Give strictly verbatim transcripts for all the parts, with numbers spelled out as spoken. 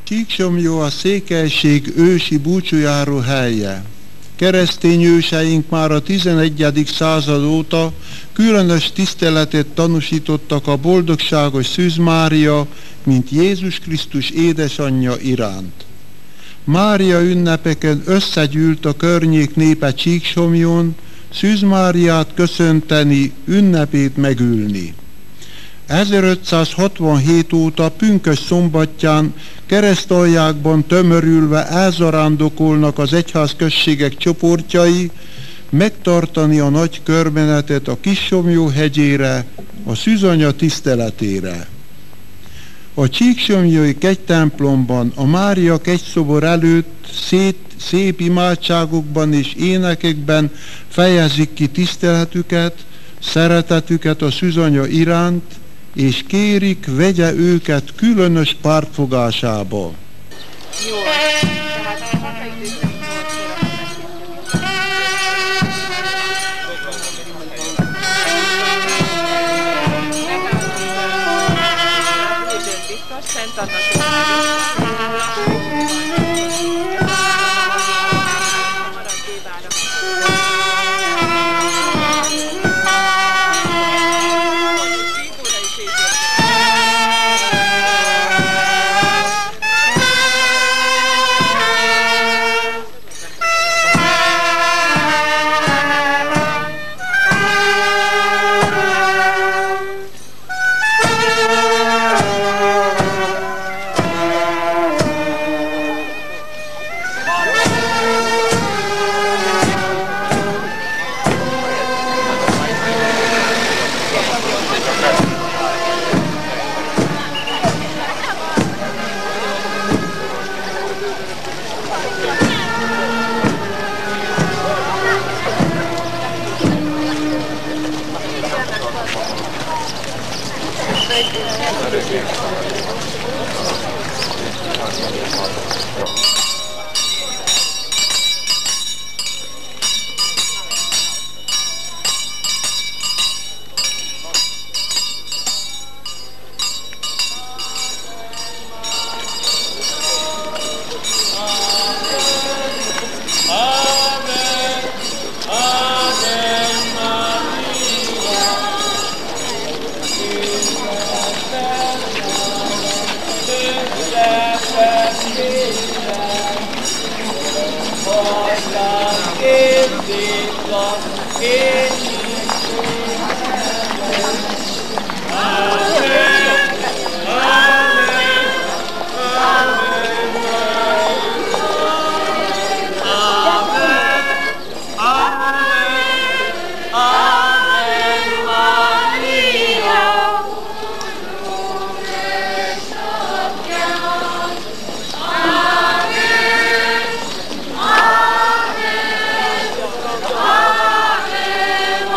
Csíksomlyó a székelység ősi búcsújáró helye. Keresztény őseink már a tizenegyedik század óta különös tiszteletet tanúsítottak a boldogságos Szűz Mária, mint Jézus Krisztus édesanyja iránt. Mária ünnepeken összegyűlt a környék népe Csíksomlyón, Szűz Máriát köszönteni, ünnepét megülni. ezerötszázhatvanhét óta pünkösd szombatján keresztaljákban tömörülve elzarándokolnak az egyházközségek csoportjai, megtartani a nagy körmenetet a Kissomlyó hegyére, a Szűzanya tiszteletére. A csíksomlyói kegytemplomban a Mária kegyszobor előtt szét, szép imádságokban és énekekben fejezik ki tiszteletüket, szeretetüket a Szűzanya iránt, és kérik, vegye őket különös pártfogásába. Jó, tehát a határidőkben Szent Anna Amen.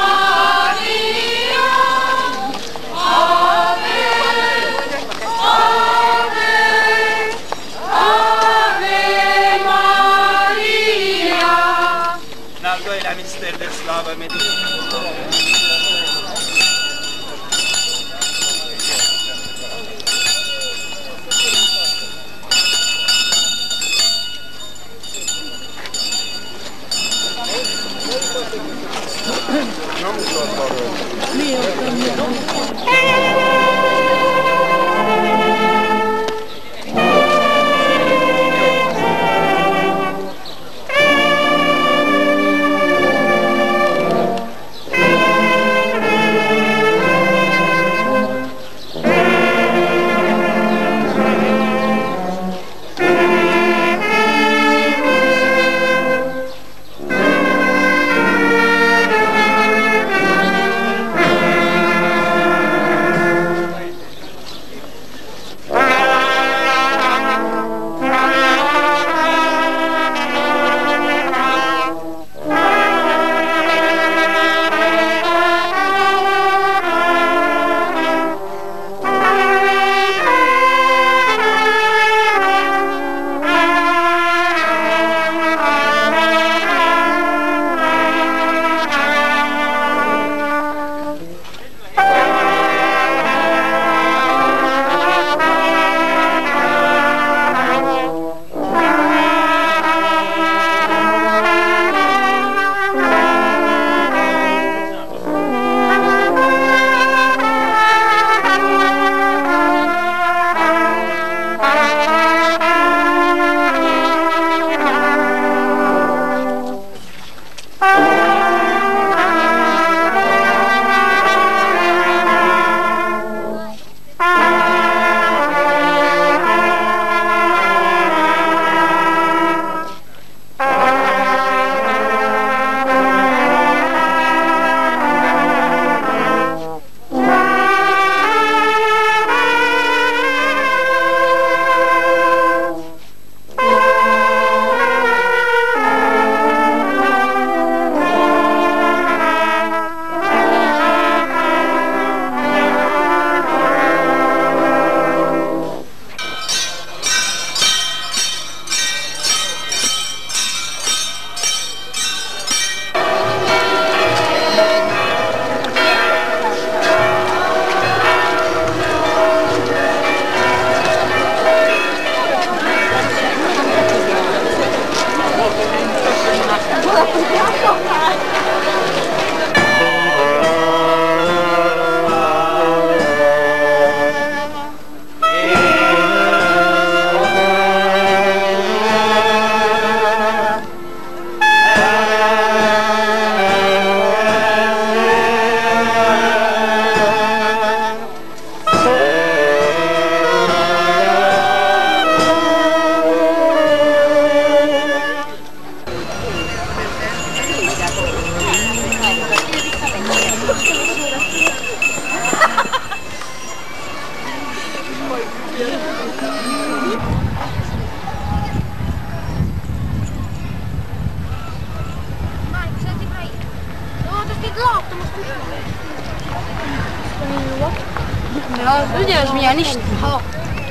De az ugye az milyen is? Ha.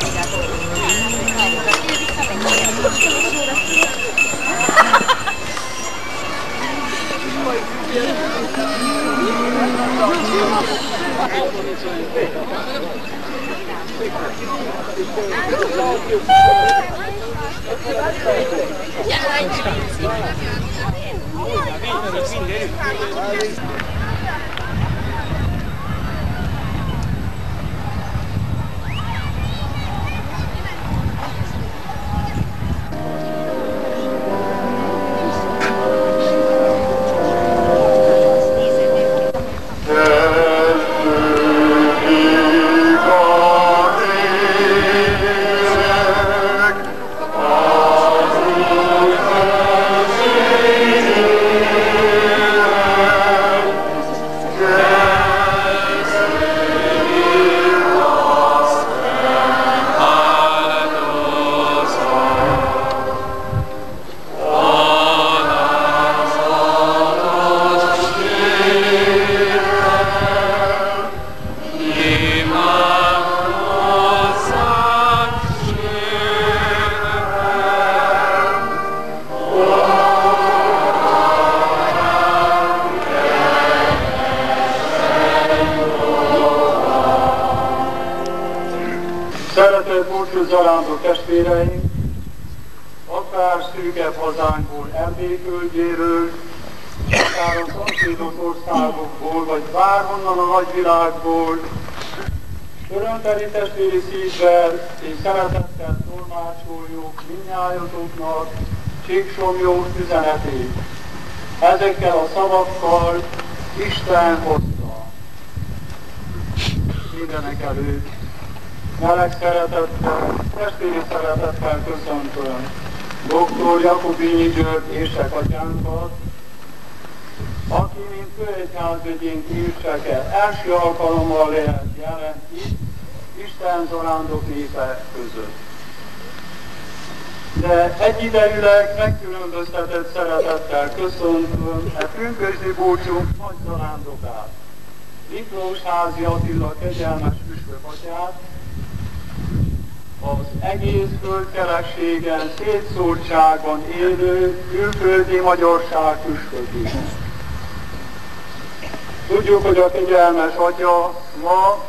Szeretett búcsú zarándok testvéreink, akár szűkebb hazánkból, Erdély földjéről, akár a szomszédos országokból, vagy bárhonnan a nagyvilágból, örömteli testvéri szívvel és szeretettel tolmácsoljuk mindnyájatoknak Csíksomlyó üzenetét. Ezekkel a szavakkal Isten hozta. Mindenek előtt meleg szeretettel, testvéri szeretettel köszöntöm doktor Jakubinyi György édesapjánkat, aki, mint főegyházmegyénk érseke, első alkalommal lehet jelen itt, Isten zarándok népe között. De egyidejűleg megkülönböztetett szeretettel köszöntöm e pünkösdi búcsunk nagy zarándokát, Miklós Házi Attila kegyelmes püspökatyát, az egész földkerekségen szétszórtságban élő külföldi magyarság püspökét. Tudjuk, hogy a kegyelmes atya ma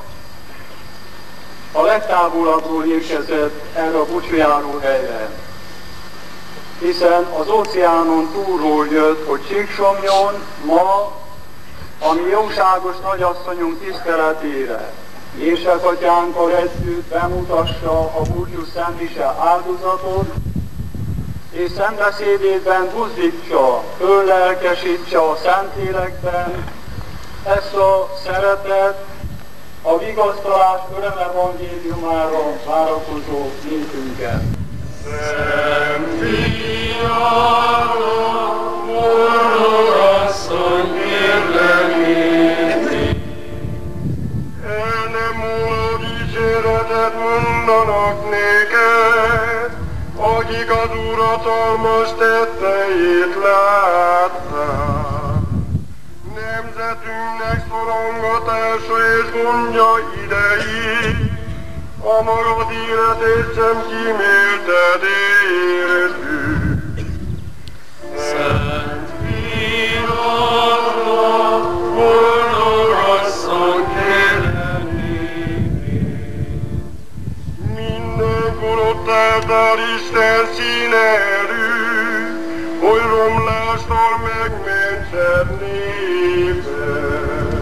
a legtávolabbról érkezett erre a búcsújáró helyre, hiszen az óceánon túlról jött, hogy Csíksomlyon ma a mi jóságos nagyasszonyunk tiszteletére édesapjánkkal együtt bemutassa a búcsú szentmise áldozatot, és szentbeszédében buzdítsa, föllelkesítse a Szentlélekben ezt a szeretet, a vigasztalás öröm evangéliumára várakozó népünket. Szent Fiára, Boldogasszony, kérlek el nem múló dicséretet mondanak néked, akik az Úr hatalmas tetteit látták. Nemzetünknek szorongatása és gondja idején, a magad életét sem kímélted értük. Szent Fiadra, Boldogasszony, kérlek néked. Mindenkor ott álltál Isten színerű, hogy romlástól megmentsed népet.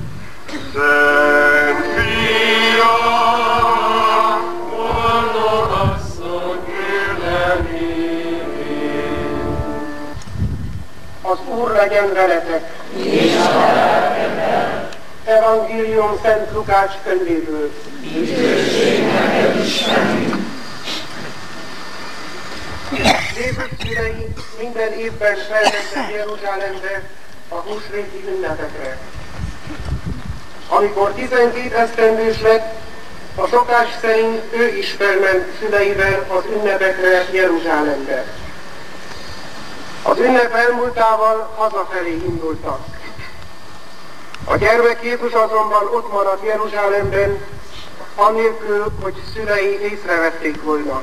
Szent Fiadra, Boldogasszony, kérlek néked. Az Úr legyen veletek! És a lelkeddel. Evangélium Szent Lukács könyvéből. Dicsőség neked, Istenünk! Jézus szülei minden évben felmentek Jeruzsálembe a húsvéti ünnepekre. Amikor tizenkét esztendős lett, a szokás szerint ő is felment szüleivel az ünnepekre Jeruzsálembe. Az ünnep elmúltával hazafelé indultak. A gyermek Jézus azonban ott maradt Jeruzsálemben, annélkül, hogy szülei észrevették volna.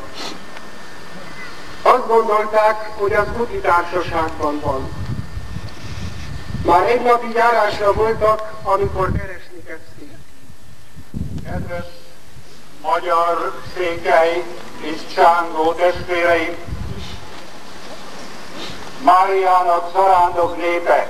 Azt gondolták, hogy az úti társaságban van. Már egy napi járásra voltak, amikor keresni kezdték. Kedves magyar, székely és csángó testvéreim, Máriának zarándok népe.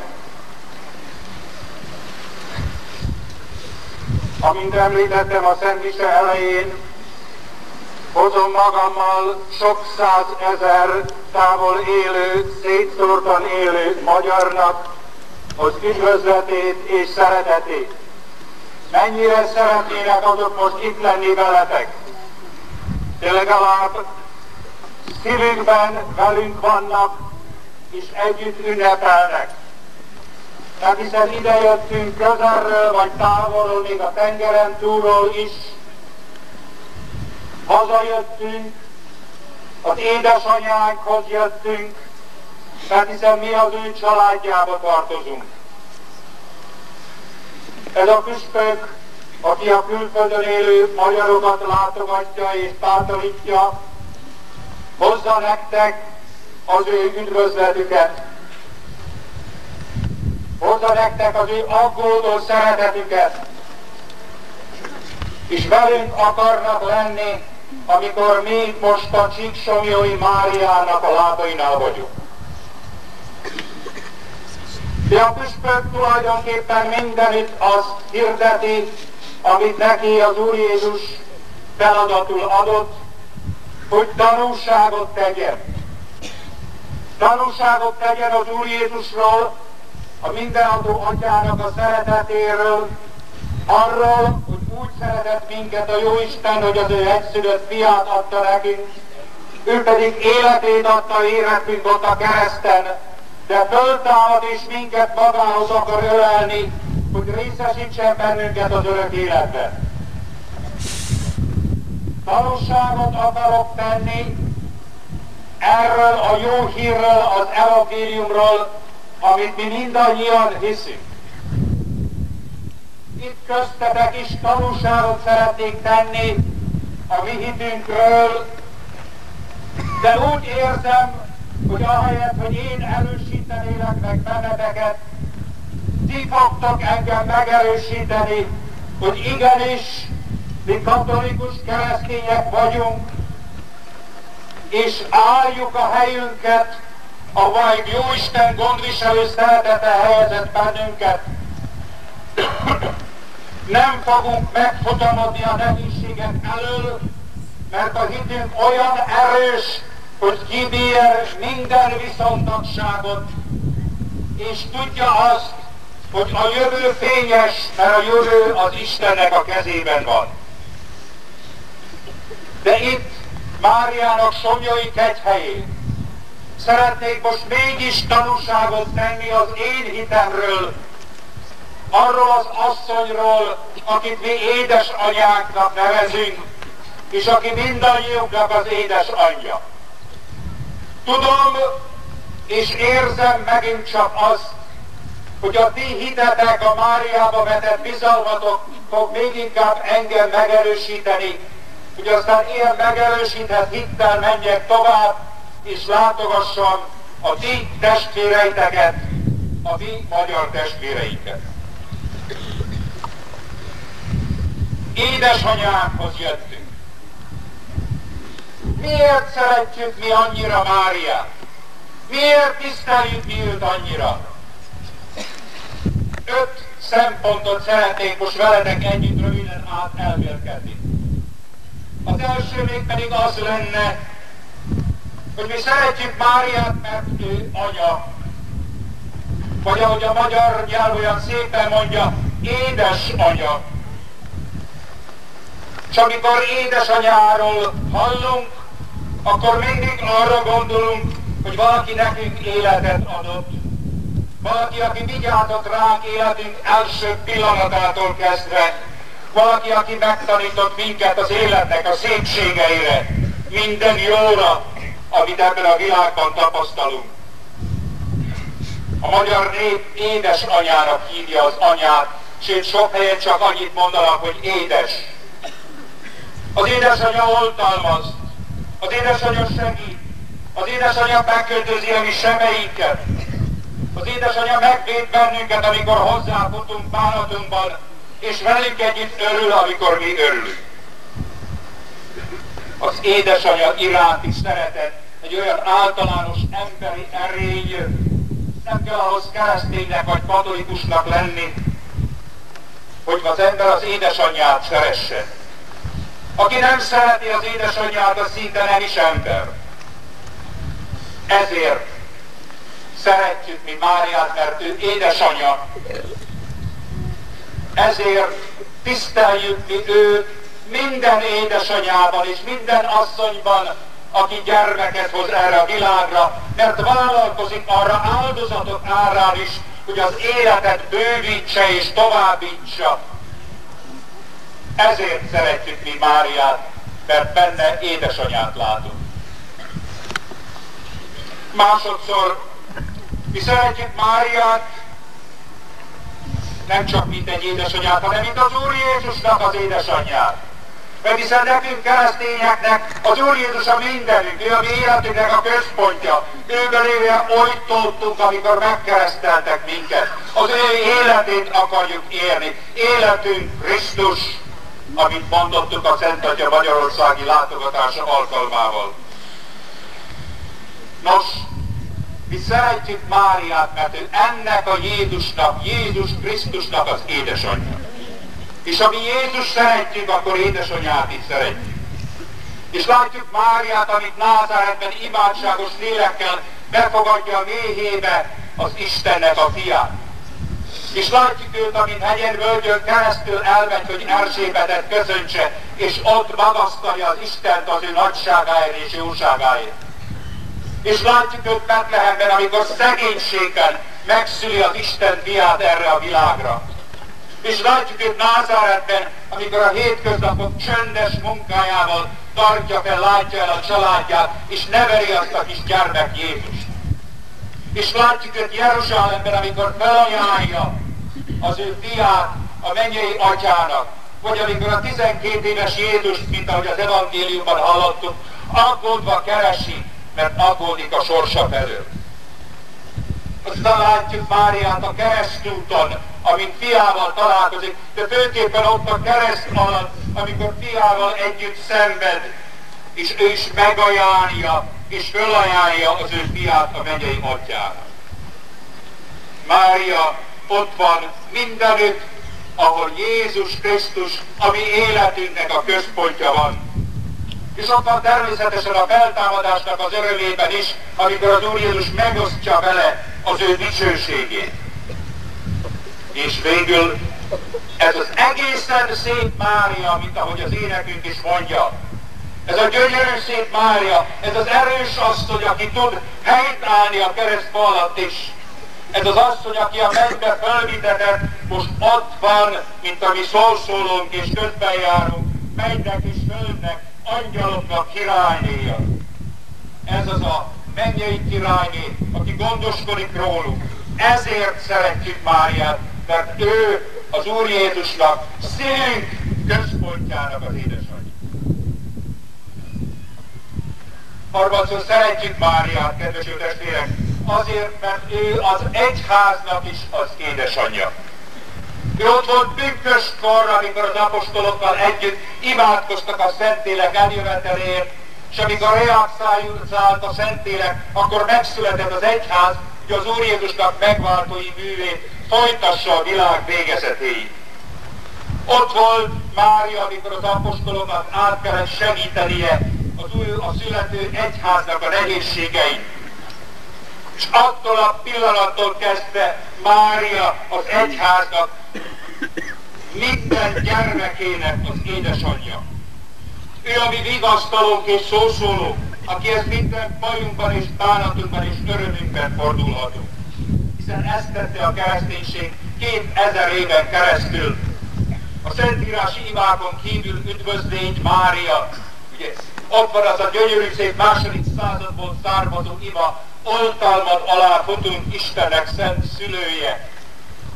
Amint említettem a Szent Mise elején, hozom magammal sok százezer távol élő, szétszórtan élő magyarnak az üdvözletét és szeretetét. Mennyire szeretnének azok most itt lenni veletek, de legalább szívünkben velünk vannak, és együtt ünnepelnek. Tehát hiszen ide jöttünk közelről vagy távolról, még a tengeren túlról is. Hazajöttünk, az édesanyánkhoz jöttünk, tehát hiszen mi az ő családjába tartozunk. Ez a püspök, aki a külföldön élő magyarokat látogatja és bátorítja, hozza nektek az ő üdvözletüket, hozza nektek az ő aggódó szeretetüket, és velünk akarnak lenni, amikor mi most a Csíksomlyói Máriának a lábainál vagyunk. De a püspök tulajdonképpen mindenütt azt hirdeti, amit neki az Úr Jézus feladatul adott, hogy tanúságot tegyen. Tanúságot tegyen az Úr Jézusról, a mindenható Atyának a szeretetéről, arról, hogy úgy szeretett minket a Jóisten, hogy az ő egyszülött fiát adta nekünk, ő pedig életét adta érettünk ott a kereszten, de föltámad és minket magához akar ölelni, hogy részesítsen bennünket az örök életben. Tanúságot akarok tenni erről a jó hírről, az evangéliumról, amit mi mindannyian hiszünk. Itt köztetek is tanúságot szeretnék tenni a mi hitünkről, de úgy érzem, hogy ahelyett, hogy én erősítenélek meg benneteket, ti fogtok engem megerősíteni, hogy igenis, mi katolikus keresztények vagyunk, és álljuk a helyünket, ahol Jóisten gondviselő szeretete helyezett bennünket. Nem fogunk megfutamodni a nehézségek elől, mert a hitünk olyan erős, hogy kibír minden viszontagságot, és tudja azt, hogy a jövő fényes, mert a jövő az Istennek a kezében van. De itt, Máriának Somlyói kegyhelyén szeretnék most mégis tanúságot tenni az én hitemről, arról az asszonyról, akit mi édesanyánknak nevezünk, és aki mindannyiunknak az édesanyja. Tudom és érzem megint csak azt, hogy a ti hitetek, a Máriába vetett bizalmatok fog még inkább engem megerősíteni, hogy aztán ilyen megerősített hittel menjek tovább, és látogassam a ti testvéreiteket, a mi magyar testvéreinket. Édesanyámhoz jöttünk. Miért szeretjük mi annyira Máriát? Miért tiszteljük mi őt annyira? Öt szempontot szeretnék most veletek együtt röviden át elmélkedni. Az első még pedig az lenne, hogy mi szeretjük Máriát, mert ő anya. Vagy ahogy a magyar nyelv olyan szépen mondja, édesanya. És amikor édesanyáról hallunk, akkor mindig arra gondolunk, hogy valaki nekünk életet adott. Valaki, aki vigyázott ránk életünk első pillanatától kezdve. Valaki, aki megtanított minket az életnek a szépségeire, minden jóra, amit ebben a világban tapasztalunk. A magyar nép édesanyának hívja az anyát, sőt sok helyen csak annyit mondanak, hogy édes. Az édesanyja oltalmaz, az édesanyja segít, az édesanyja megkötőzi a mi sebeinket, az édesanyja megvéd bennünket, amikor hozzáfutunk bánatunkban, és velünk együtt örül, amikor mi örülünk. Az édesanyja iránti szeretet egy olyan általános emberi erény, nem kell ahhoz kereszténynek vagy katolikusnak lenni, hogy az ember az édesanyját szeresse. Aki nem szereti az édesanyját, az szinte nem is ember. Ezért szeretjük mi Máriát, mert ő édesanyja. Ezért tiszteljük mi őt minden édesanyjában és minden asszonyban, aki gyermeket hoz erre a világra, mert vállalkozik arra áldozatok árán is, hogy az életet bővítse és továbbítsa. Ezért szeretjük mi Máriát, mert benne édesanyát látunk. Másodszor, mi szeretjük Máriát, nem csak mint egy édesanyját, hanem mint az Úr Jézusnak az édesanyját. Mert hiszen nekünk keresztényeknek az Úr Jézus a mindenünk, ő a mi életünknek a központja. Őben élve oltottunk, amikor megkereszteltek minket. Az ő életét akarjuk élni. Életünk Krisztus, amit mondottuk a Szent Atya magyarországi látogatása alkalmával. Nos, mi szeretjük Máriát, mert ő ennek a Jézusnak, Jézus Krisztusnak az édesanyja. És ha mi Jézus szeretjük, akkor édesanyját is szeretjük. És látjuk Máriát, amit Názáretben imádságos lélekkel befogadja a méhébe az Istennek a fiát. És látjuk őt, amint hegyen völgyön keresztül elmegy, hogy Erzsébetet köszöntse, és ott magasztalja az Istent az ő nagyságáért és jóságáért. És látjuk őt Betlehemben, amikor szegénységben megszüli az Isten fiát erre a világra. És látjuk őt Názáretben, amikor a hétköznapok csöndes munkájával tartja fel, látja el a családját, és neveli azt a kis gyermek Jézust. És látjuk őt Jeruzsálemben, amikor felajánlja az ő fiát a mennyei atyának, vagy amikor a tizenkét éves Jézust, mint ahogy az evangéliumban hallottuk, aggódva keresi, mert aggódik a sorsa felől. Aztán látjuk Máriát a keresztúton, amint fiával találkozik, de főképpen ott a kereszt alatt, amikor fiával együtt szenved, és ő is megajánlja, és fölajánlja az ő fiát a mennyei atyának. Mária ott van mindenütt, ahol Jézus Krisztus, a mi életünknek a központja van. És ott van természetesen a feltámadásnak az örömében is, amikor az Úr Jézus megosztja vele az ő dicsőségét. És végül ez az egészen szép Mária, mint ahogy az énekünk is mondja. Ez a gyönyörű szép Mária, ez az erős asszony, aki tud helyt állni a keresztfa alatt is. Ez az asszony, aki a mennybe fölvitetett, most ott van, mint a mi szószólónk és közben járunk, mennynek és földnek, angyaloknak királynéja. Ez az a mennyei királyné, aki gondoskodik rólunk. Ezért szeretjük Máriát, mert ő az Úr Jézusnak, szívünk központjának az édesanyja. Harmadszor szeretjük Máriát, kedves jó testvérek, azért, mert ő az egyháznak is az édesanyja. Ő ott volt pünköstkor, amikor az apostolokkal együtt imádkoztak a Szentlélek eljöveteléért, és amikor reakszált a Szentlélek, akkor megszületett az egyház, hogy az Úr Jézusnak megváltói művét folytassa a világ végezetéig. Ott volt Mária, amikor az apostolokat át kellett segítenie az új, a születő egyháznak a nehézségein. És attól a pillanattól kezdve Mária az egyháznak minden gyermekének az édesanyja. Ő a mi vigasztalónk és szószólónk, akihez minden bajunkban és bánatunkban és örömünkben fordulhatunk. Hiszen ezt tette a kereszténység kétezer éven keresztül. A szentírási imákon kívül üdvözlégy Mária, ugye, ott van az a gyönyörű szép második századból származó ima, oltalmad alá futunk Istennek szent szülője.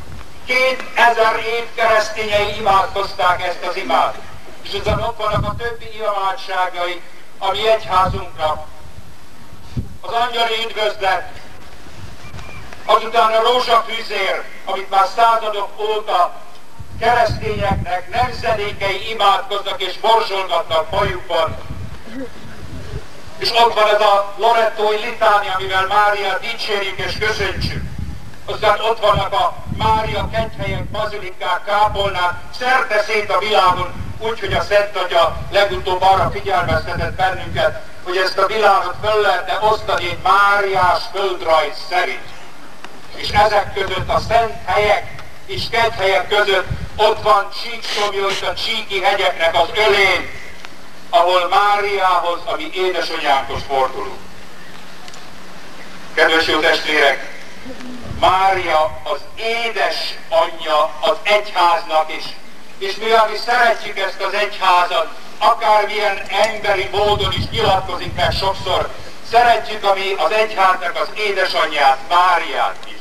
Kétezer év keresztényei imádkozták ezt az imát. És azon ott vannak a többi imádságai a mi egyházunknak. Az angyali üdvözlet, azután a rózsafűzér, amit már századok óta keresztényeknek nemzedékei imádkoznak és borzsolgatnak bajukban. És ott van ez a lorettói litánia, amivel Máriát dicsérjük és köszöntsük. Aztán ott vannak a Mária kegyhelyek, bazilikák, kápolnák, szerte szét a világon, úgyhogy a Szent Atya legutóbb arra figyelmeztetett bennünket, hogy ezt a világot föl lehetne osztani egy máriás földrajz szerint. És ezek között a szent helyek és kegyhelyek között ott van Csíkszomjó, a Csíki hegyeknek az ölén, ahol Máriához, a mi édesanyánkhoz fordulunk. Kedves jó testvérek, Mária az édesanyja az egyháznak is, és mivel mi szeretjük ezt az egyházat, akármilyen emberi módon is nyilatkozik meg sokszor, szeretjük a mi az egyháznak az édesanyját, Máriát is.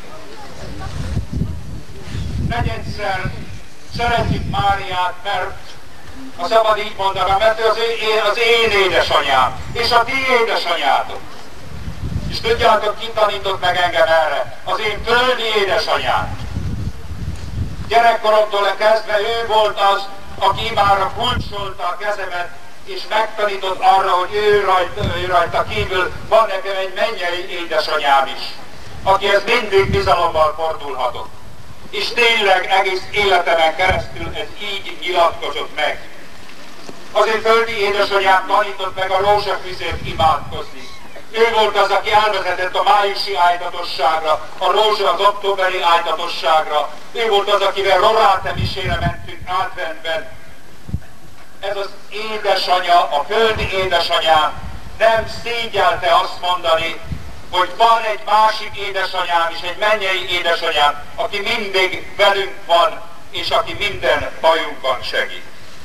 Negyedszer szeretjük Máriát, mert a szabad így mondaná, mert ő az, ő, az én édesanyám, és a ti édesanyátok. És tudjátok, ki tanított meg engem erre? Az én földi édesanyám. Gyerekkoromtól kezdve ő volt az, aki imára kulcsolta a kezemet, és megtanított arra, hogy ő rajta, ő rajta kívül van nekem egy mennyei édesanyám is, akihez mindig bizalommal fordulhatok. És tényleg egész életemen keresztül ez így nyilatkozott meg. Az én földi édesanyám tanított meg a rózsafűzért imádkozni. Ő volt az, aki elvezetett a májusi ájtatosságra, a rózsa az októberi ájtatosságra. Ő volt az, akivel Roráte misére mentünk adventben. Ez az édesanya, a földi édesanyám nem szégyelte azt mondani, hogy van egy másik édesanyám és egy mennyei édesanyám, aki mindig velünk van, és aki minden bajunkban segít.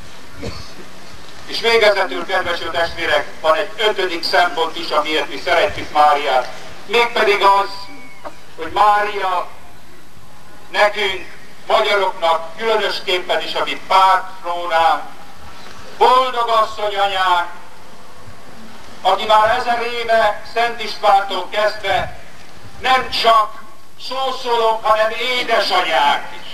És végezetül, kedves jó testvérek, van egy ötödik szempont is, amiért mi szeretjük Máriát. Mégpedig az, hogy Mária nekünk, magyaroknak, különösképpen is a mi pártrónánk, boldog asszony anyánk, aki már ezer éve Szent Istvántól kezdve nem csak szószólók, hanem édesanyák is.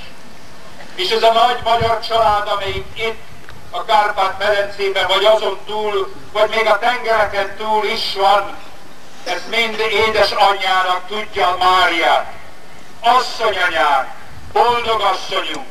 És ez a nagy magyar család, amelyik itt a Kárpát-medencében, vagy azon túl, vagy még a tengereken túl is van, ez mind édesanyjának tudja Máriát. Asszonyanyánk, boldog asszonyunk,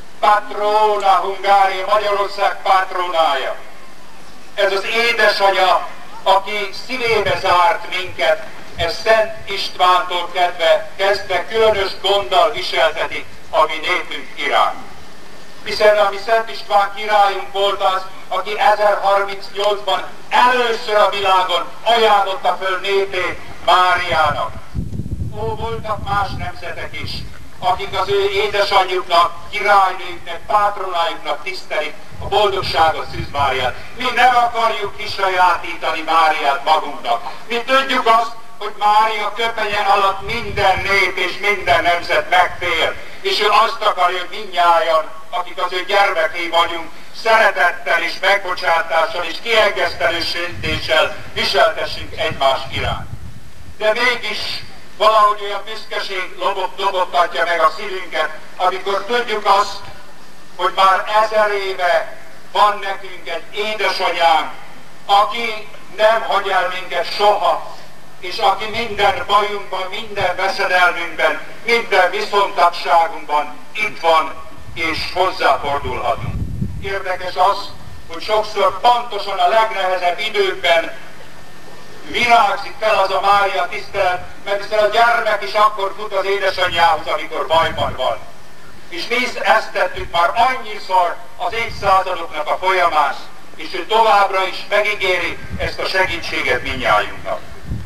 patrona Hungária, Magyarország patrónája. Ez az édesanya, aki szívébe zárt minket, ez Szent Istvántól kedve, kezdve különös gonddal viselteti a mi népünk iránt. Hiszen a mi Szent István királyunk volt az, aki ezerharmincnyolcban először a világon ajánlotta föl népét Máriának. Ó, voltak más nemzetek is, akik az ő édesanyjuknak, királynőjüknek, pátronájuknak tisztelik a boldogságot, Szűz Máriát. Mi nem akarjuk kisajátítani Máriát magunknak. Mi tudjuk azt, hogy Mária köpenye alatt minden nép és minden nemzet megtér. És ő azt akarja, hogy mindnyájan, akik az ő gyermekei vagyunk, szeretettel és megbocsátással és kiengesztelősítéssel viseltessünk egymás iránt. De mégis valahogy olyan büszkeség lobogtatja meg a szívünket, amikor tudjuk azt, hogy már ezer éve van nekünk egy édesanyánk, aki nem hagy el minket soha, és aki minden bajunkban, minden veszedelmünkben, minden viszontagságunkban itt van, és hozzáfordulhatunk. Érdekes az, hogy sokszor pontosan a legnehezebb időkben virágzik fel az a Mária tisztelet, mert hiszen a gyermek is akkor fut az édesanyjához, amikor bajban van. És mi ezt tettük már annyiszor az évszázadoknak a folyamán, és ő továbbra is megígéri ezt a segítséget mindnyájunknak.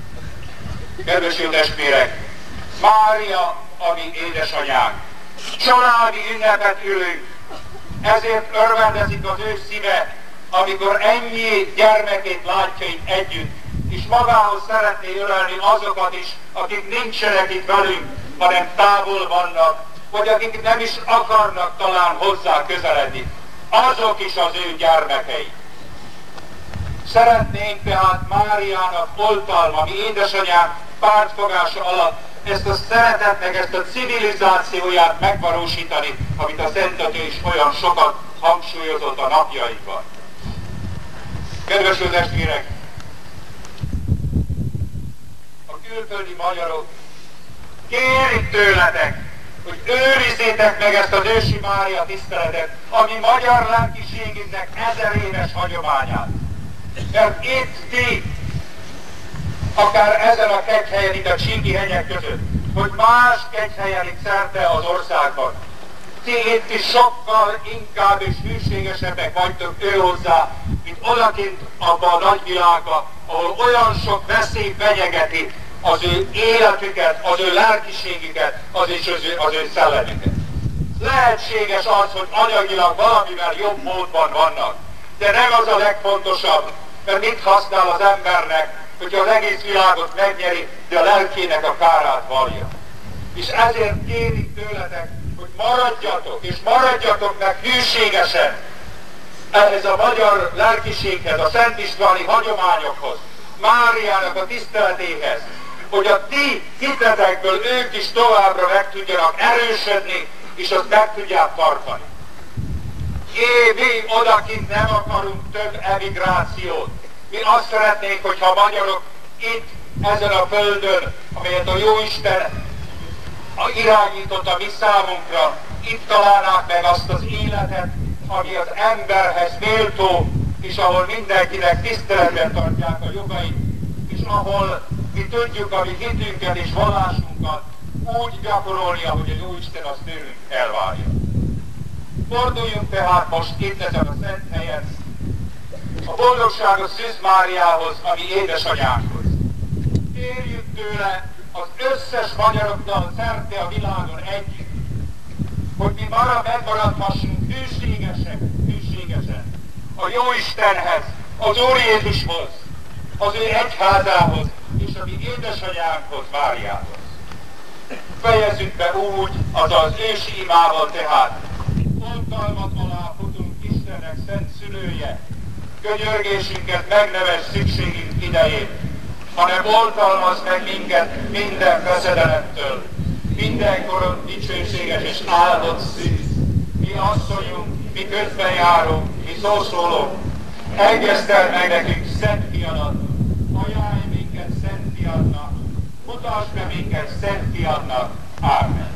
Kedves jó testvérek, Mária a mi édesanyánk. Családi ünnepet ülünk, ezért örvendezik az ő szíve, amikor ennyi gyermekét látja itt együtt, és magához szeretné ölelni azokat is, akik nincsenek itt velünk, hanem távol vannak, vagy akik nem is akarnak talán hozzá közeledni, azok is az ő gyermekei. Szeretnénk tehát Máriának oltalma, mi édesanyánk pártfogása alatt ezt a szeretetnek, ezt a civilizációját megvalósítani, amit a Szentatya is olyan sokat hangsúlyozott a napjainkban. Kedves testvérek! A külföldi magyarok kérik tőletek, hogy őrizzétek meg ezt az ősi Mária tiszteletet, ami magyar lelkiségünknek ezer éves hagyományát. Mert itt ti, akár ezen a kegyhelyen, itt a Csinki-hegyek között, hogy más kegyhelyen itt szerte az országban, ti itt is sokkal inkább és hűségesebbek vagytok ő hozzá, mint odakint abba a nagyvilágba, ahol olyan sok veszély fenyegeti az ő életüket, az ő lelkiségüket, az is az ő, az ő szellemüket. Lehetséges az, hogy anyagilag valamivel jobb módban vannak, de nem az a legfontosabb, mert mit használ az embernek, hogyha az egész világot megnyeri, de a lelkének a kárát vallja. És ezért kérik tőletek, hogy maradjatok, és maradjatok meg hűségesen ehhez a magyar lelkiséghez, a Szent Istváni hagyományokhoz, Máriának a tiszteletéhez, hogy a ti hitetekből ők is továbbra meg tudjanak erősödni, és azt meg tudják tartani. É, mi odakint nem akarunk több emigrációt. Mi azt szeretnénk, hogyha a magyarok itt, ezen a földön, amelyet a Jóisten irányított a mi számunkra, itt találnák meg azt az életet, ami az emberhez méltó, és ahol mindenkinek tiszteletben tartják a jogait, és ahol mi tudjuk a mi hitünket és vallásunkat úgy gyakorolni, ahogy a Jóisten azt tőlünk elvárja. Forduljunk tehát most itt ezen a szent helyen a boldogságos Szűz Máriához, ami édesanyánkhoz. Kérjük tőle az összes magyaroknál szerte a világon együtt, hogy mi marad megmaradhassunk hűségesek, hűségesen a Jóistenhez, az Úr Jézushoz, az ő egyházához és a mi édesanyánkhoz, Máriához. Fejezzük be úgy, azaz ősi imával tehát. Oltalmat alá futunk Istennek szent szülője, könyörgésünket megnevez szükségünk idején, hanem oltalmaz meg minket minden veszedelemtől, mindenkoron dicsőséges és áldott Szűz. Mi asszonyunk, mi közben járunk, mi szószólók, engesztel meg nekünk Szent Fiadat, ajánlj minket Szent Fiadnak, mutasd be minket Szent Fiadnak. Ámen.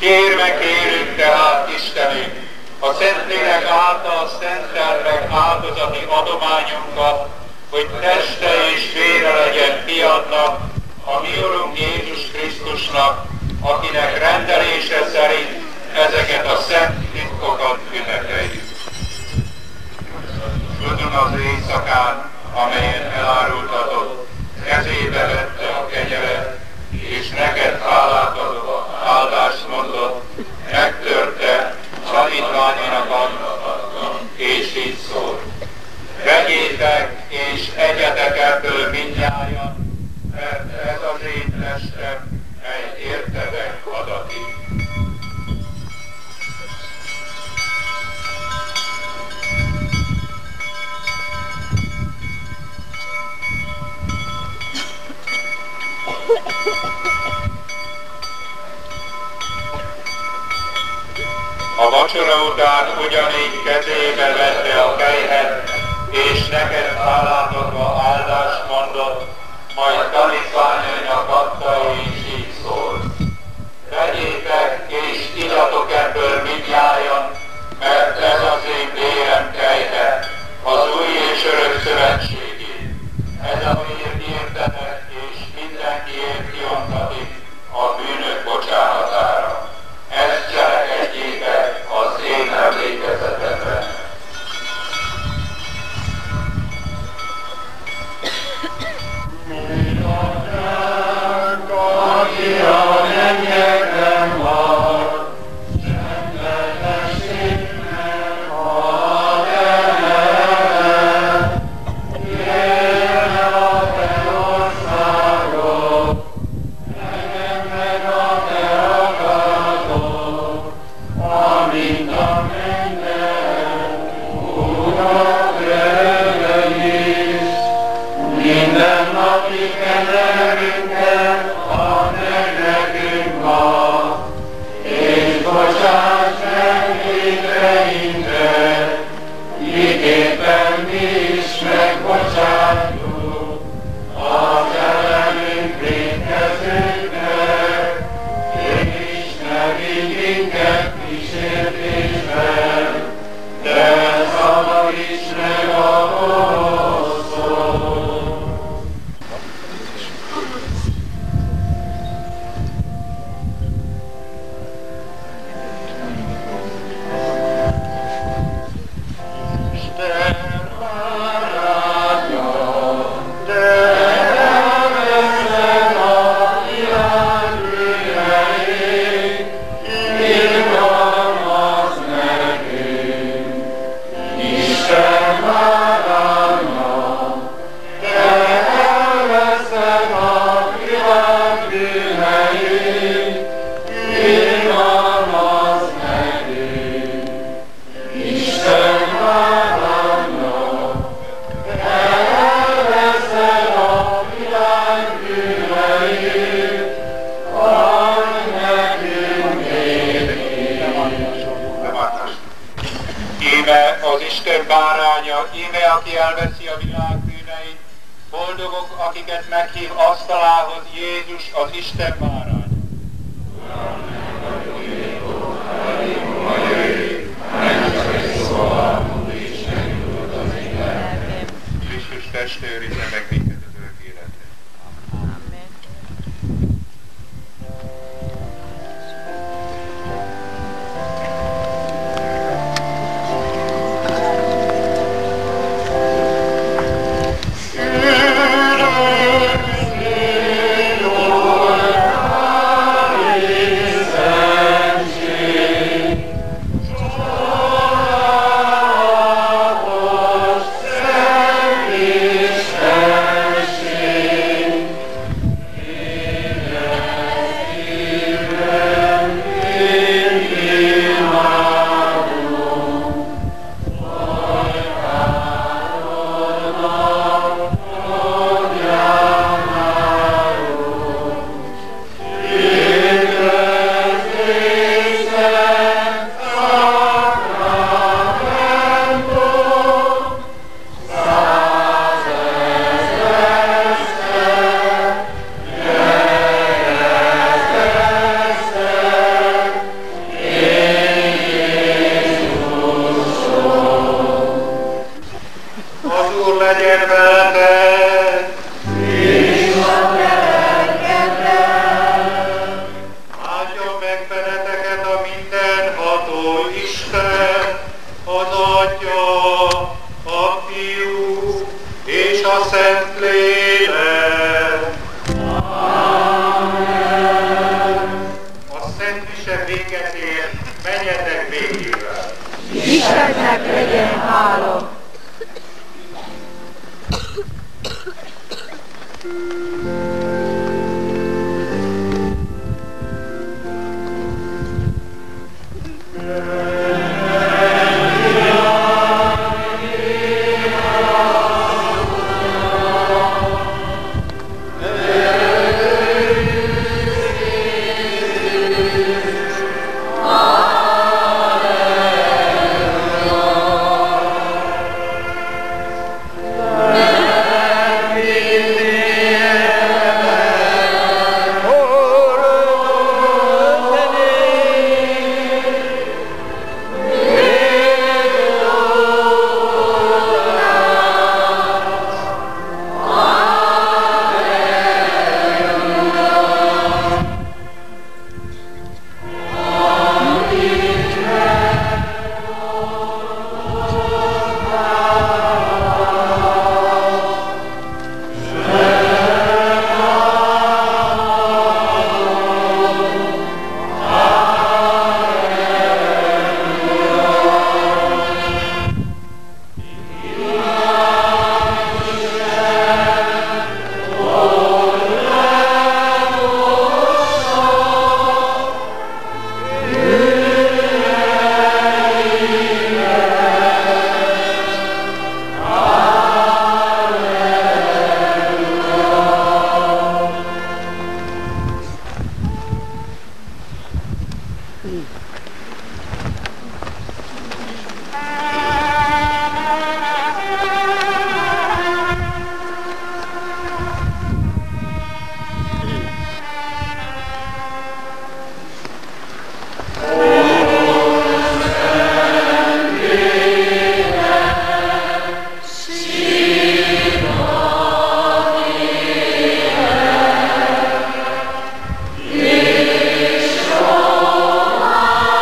Kérve kérünk tehát, Istenünk, a Szentlélek által szentelt meg áldozati adományunkat, hogy teste és vére legyen fiadnak, a mi Urunk Jézus Krisztusnak, akinek rendelése szerint ezeket a szent titkokat ünnepeljük. Azon az éjszakán, amelyen elárultatod, kezébe vette a kenyeret, és neked hálát adva, áldást mondott, megtörte, tanítványainak adta, és így szól. Vegyétek és egyetek ebből mindnyájan, mert ez az én testem, mely értetek adatik. A vacsora után ugyanígy kezébe vette a kejhet, és neked hálát adva áldást mondott, majd tanítványainak adta, és így szólt. Vegyétek és igyatok ebből mindnyájan, mert ez az én vérem kejhe, az új és örök szövetségé. Ez a vér értetek, és mindenkiért kiontatik a bűnök bocsánatára. Ezt cselekedjétek az én emlékezetemre. Mi atyánk, aki a mennyekben van, szenteltessék meg a te neved. Jöjjön a te országod, legyen meg a te akaratod, amint a mennyben, úgy a földön is. Mindennapi kenyerünket add meg nekünk ma, és bocsáss meg vétkeinket, miképpen mi is megbocsátjuk az ellenünk vétkezőknek, és ne vigy minket kísértésbe, de szabadíts meg a gonosztól. Az Isten báránya, íme aki elveszi a világ bűneit, boldogok, akiket meghív asztalához Jézus, az Isten báránya. Krisztus teste őrizze meg minket az örök életet. bűnetekért menjetek végével. Istennek legyen hála! Is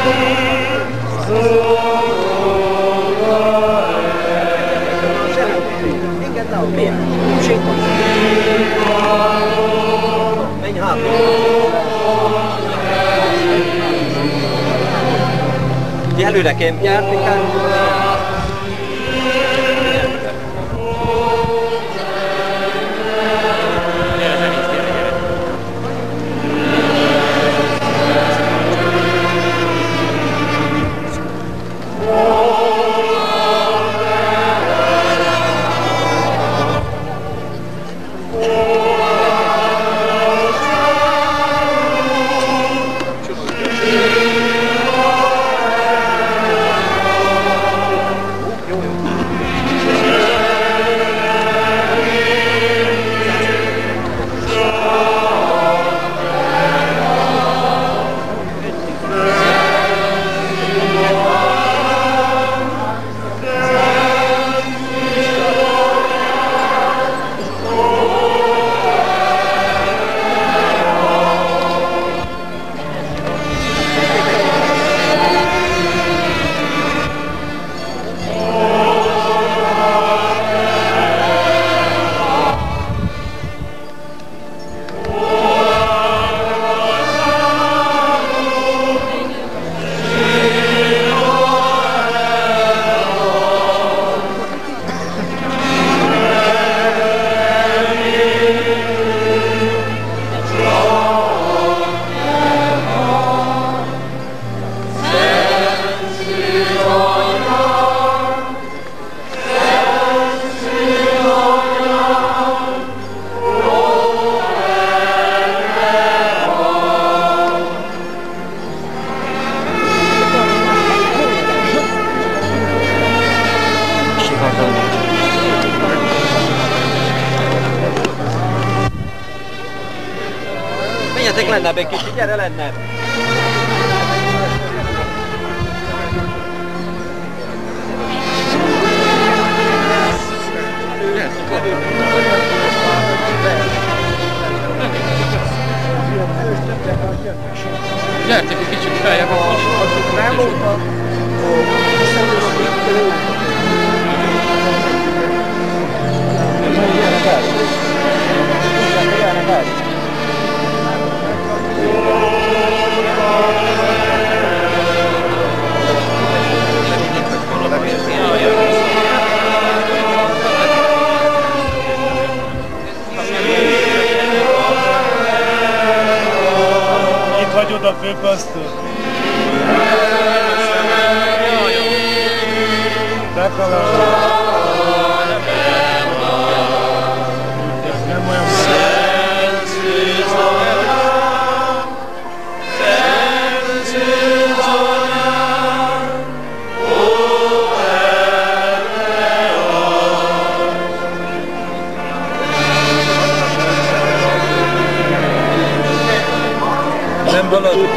Menj hátra! Ti előre kell járni, kell. Menjetek lennebb egy kicsit, gyere lennebb! Gyertek egy kicsit feljebb a kicsit. Nem óta. Itt hagyod a főpasztort. Betalálom. Ez nem olyan nem balad.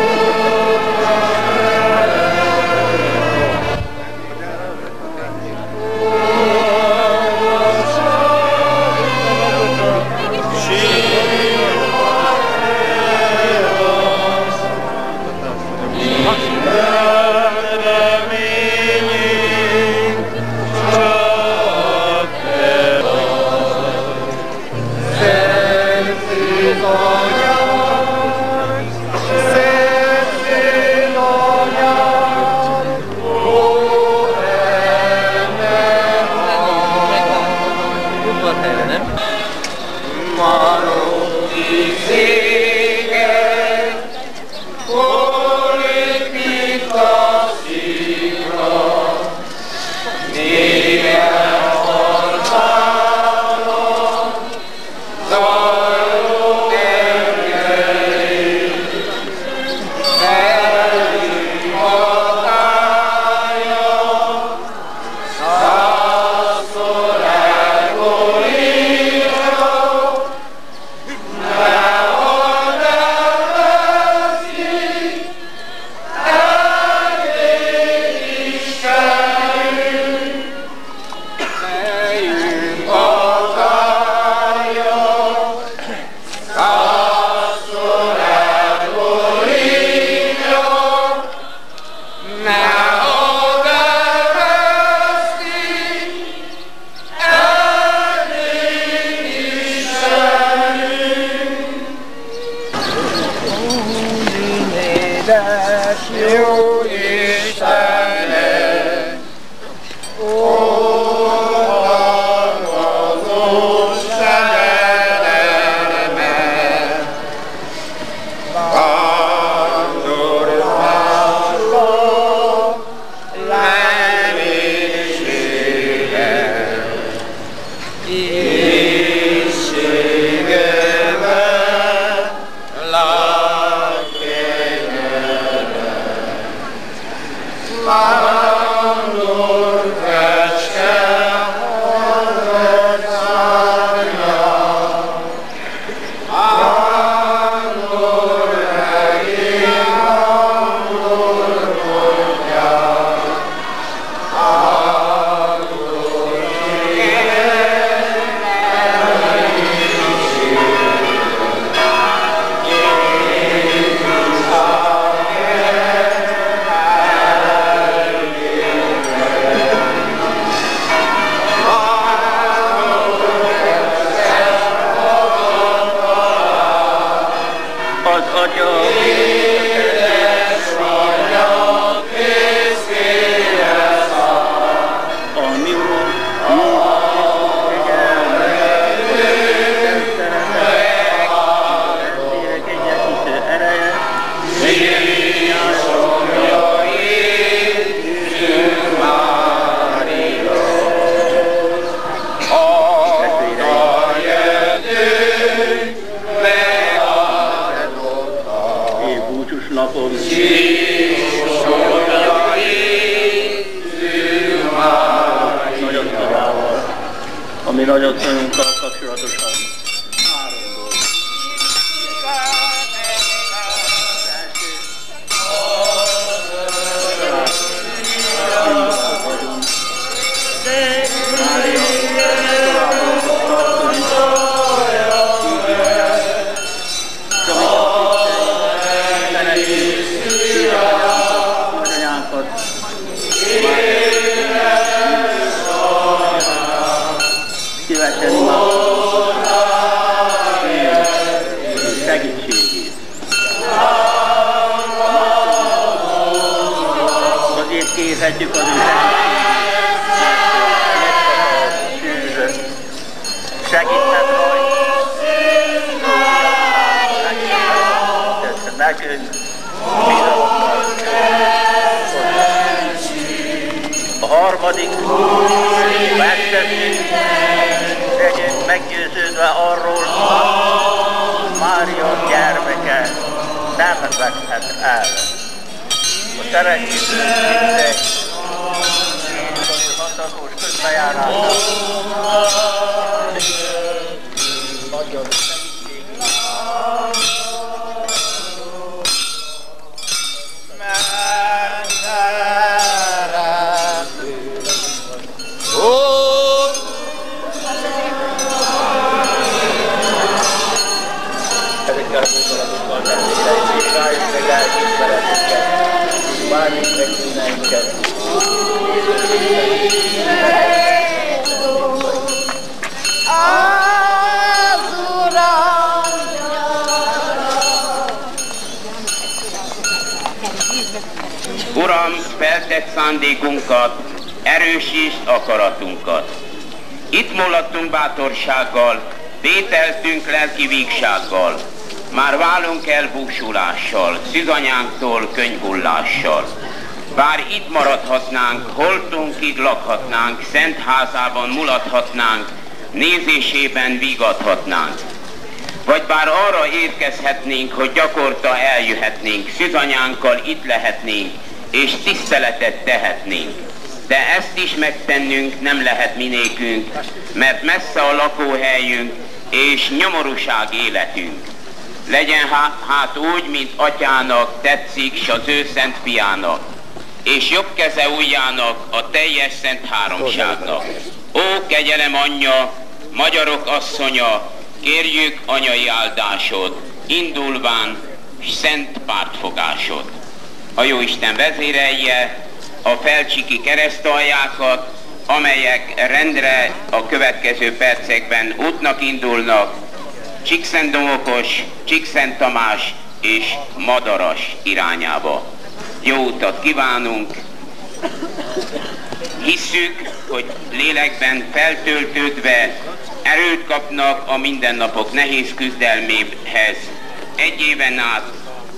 Jó Istenek, ó, hallgazó szerelmet, vándorlásba levéséget, éjségemet vándor fecske hazatárja, vándor helyén vándorkodja, vándor ami nagyasszonyunkkal kapcsolatosan három dolog. Segítségét. Azért kérhetjük az ő segítségét. Segített rajta. Segített nekünk. A harmadik megtettünk, legyünk meggyőződve arról, Mária gyermeke nem veszhet el. A szeretjük minden hathatós közbejárása. Nagyon segítségét. Ezekkel a gondolatokkal megnézünk, rájuk meg elképzeletünket, várjuk meg színeinket. Az Uram! Uram, feltett szándékunkat, erősítsd akaratunkat. Itt mulattunk bátorsággal, tételtünk lelki vígsággal. Már válunk el búsulással, szűzanyánktól könyvhullással. Bár itt maradhatnánk, holtunkig lakhatnánk, szent házában mulathatnánk, nézésében vígadhatnánk. Vagy bár arra érkezhetnénk, hogy gyakorta eljöhetnénk, szűzanyánkkal itt lehetnénk, és tiszteletet tehetnénk. De ezt is megtennünk nem lehet minékünk, mert messze a lakóhelyünk, és nyomorúság életünk. Legyen hát úgy, mint atyának tetszik, s az ő szent fiának, és jobb keze ujjának a teljes szent háromságnak. Ó, kegyelem anyja, magyarok asszonya, kérjük anyai áldásod, indulván s szent pártfogásod. a Jóisten vezérelje a felcsiki keresztaljákat, amelyek rendre a következő percekben útnak indulnak Csíkszentdomokos, Csíkszent Tamás és Madaras irányába. Jó utat kívánunk! Hisszük, hogy lélekben feltöltődve erőt kapnak a mindennapok nehéz küzdelméhez. Egy éven át,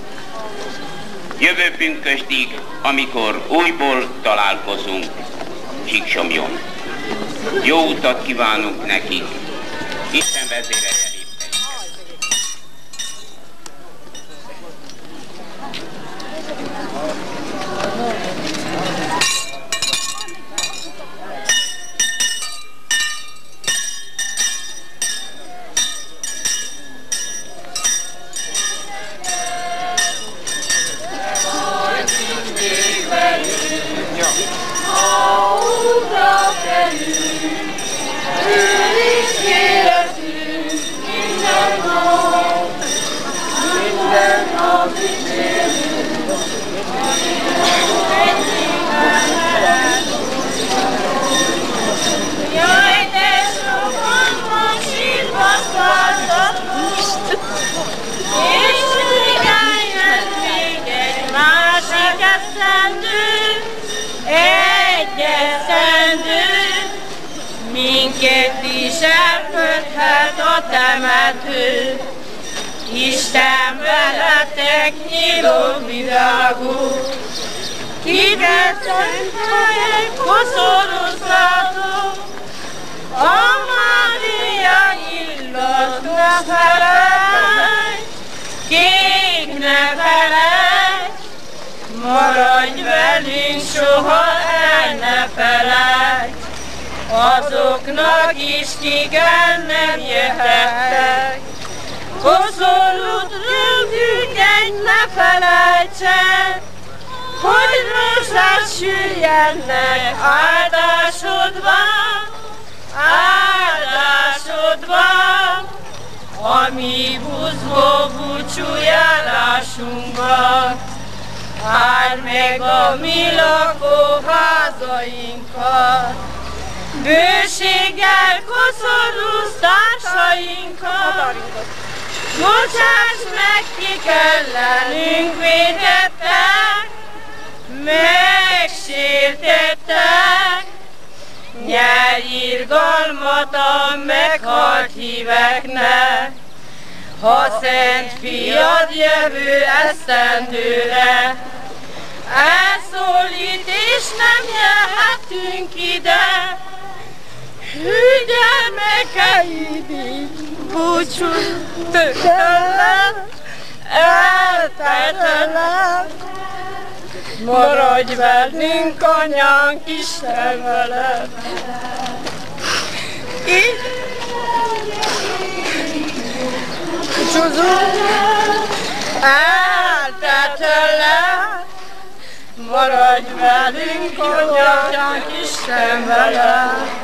jövő pünkösdig, amikor újból találkozunk Csíksomjon. Jó utat kívánunk nekik! Isten vezérelje! Minket is elköthet a temető, Isten veletek nyíló virágok, kiket szenthelyek koszorúztatok, a Mária illat ne felejt, kék ne felejt, maradj velünk, soha el ne felejt. Azoknak is, kik el nem jöhettek, koszorút rögtük egy ne felejtsen, hogy rózsát süllyednek áldásodban, áldásodban, ami buzgó búcsújárásunkban. Áld meg a mi lakóházainkat, bőséggel koszorúz társainkat, bocsáss meg, kik ellenünk védettek, megsértettek, nyerj irgalmat a meghalt híveknek, ha szent fiad jövő esztendőre elszólít és nem jöhetünk ide, hű gyermekeid így búcsút tőlem, elteltelem, maradj velünk, anyánk, Isten veled. Így búcsúzunk, elteltelem, maradj velünk, anyánk, Isten veled.